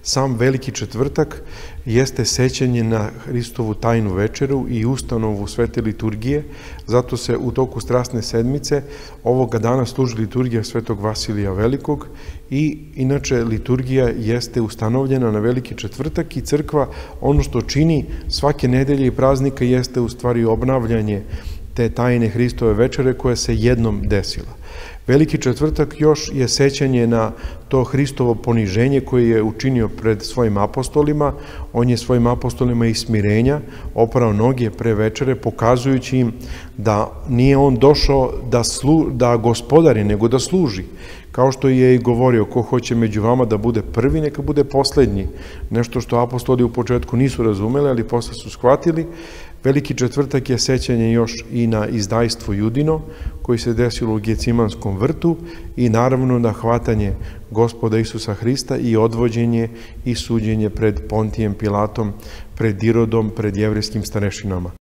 Sam Veliki četvrtak jeste sećanje na Hristovu tajnu večeru i ustanovu svete liturgije, zato se u toku Strasne sedmice ovoga dana služi liturgija svetog Vasilija Velikog i inače liturgija jeste ustanovljena na Veliki četvrtak i crkva ono što čini svake nedelje i praznika jeste u stvari obnavljanje te tajne Hristove večere koja se jednom desila. Veliki četvrtak još je sećanje na to Hristovo poniženje koje je učinio pred svojim apostolima. On je svojim apostolima iz smirenja oprao noge pre večere, pokazujući im da nije on došao da gospodari, nego da služi. Kao što je i govorio, ko hoće među vama da bude prvi, neka bude poslednji. Nešto što apostoli u početku nisu razumeli, ali posle su shvatili. Veliki četvrtak je sećanje još i na izdajstvo Judino, koji se desilo u Gecimanskom vrtu i naravno na hvatanje Gospoda Isusa Hrista i odvođenje i suđenje pred Pontijem Pilatom, pred Irodom, pred jevrejskim starešinama.